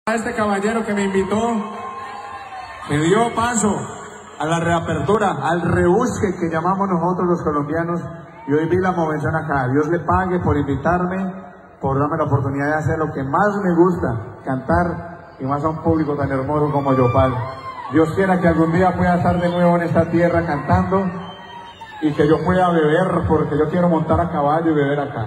A este caballero que me invitó, me dio paso a la reapertura, al rebusque que llamamos nosotros los colombianos, y hoy vi la movención acá. Dios le pague por invitarme, por darme la oportunidad de hacer lo que más me gusta, cantar, y más a un público tan hermoso como Yopal. Dios quiera que algún día pueda estar de nuevo en esta tierra cantando, y que yo pueda beber, porque yo quiero montar a caballo y beber acá.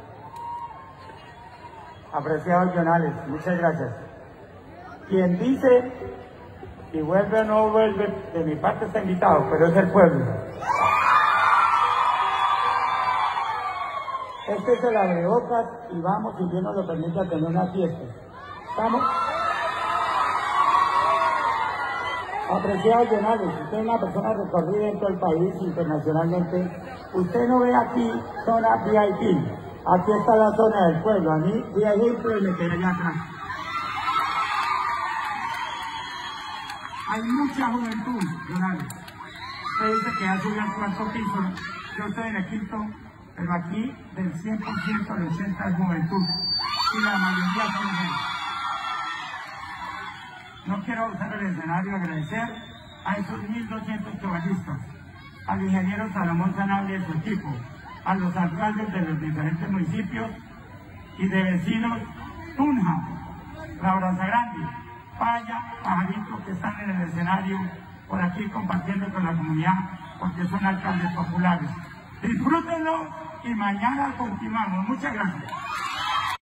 Apreciados Jonales, muchas gracias. Quien dice si vuelve o no vuelve, de mi parte está invitado, pero es el pueblo. Este es el abrebocas y vamos, si Dios nos lo permite, a tener una fiesta. ¿Estamos? Apreciados Jonales, usted es una persona recorrida en todo el país, internacionalmente. Usted no ve aquí zona VIP. Aquí está la zona del pueblo. A mí, VIP, pues me quedé allá atrás. Hay mucha juventud, Jonales. Usted dice que ha subido al cuarto piso. Yo estoy en el quinto, pero aquí del 100% del 80% es juventud. Y la mayoría son jóvenes. No quiero usar el escenario, agradecer a esos 1.200 caballistas, al ingeniero Salomón Sanabria y su equipo, a los alcaldes de los diferentes municipios y de vecinos Tunja, La Grande, Paya, Pajarito, que están en el escenario por aquí compartiendo con la comunidad, porque son alcaldes populares. Disfrútenlo y mañana continuamos. Muchas gracias.